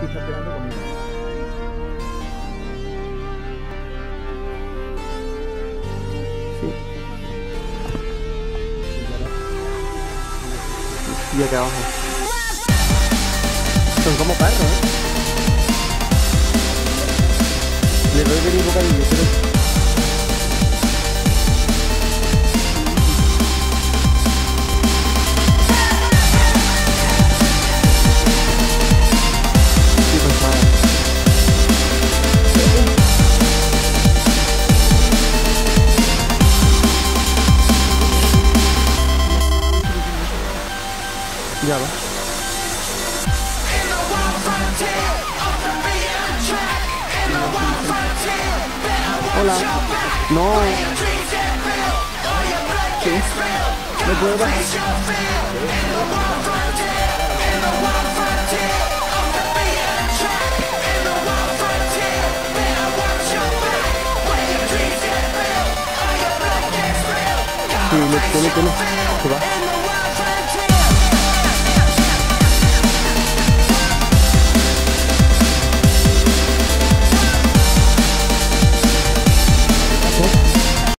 está pegando conmigo. Sí. Y acá abajo. Son como perros, ¿eh? Le doy de mi cariño, pero... Ya va. Hola. No. Sí. ¿Me puedo bajar? Sí, le tiene. Se va.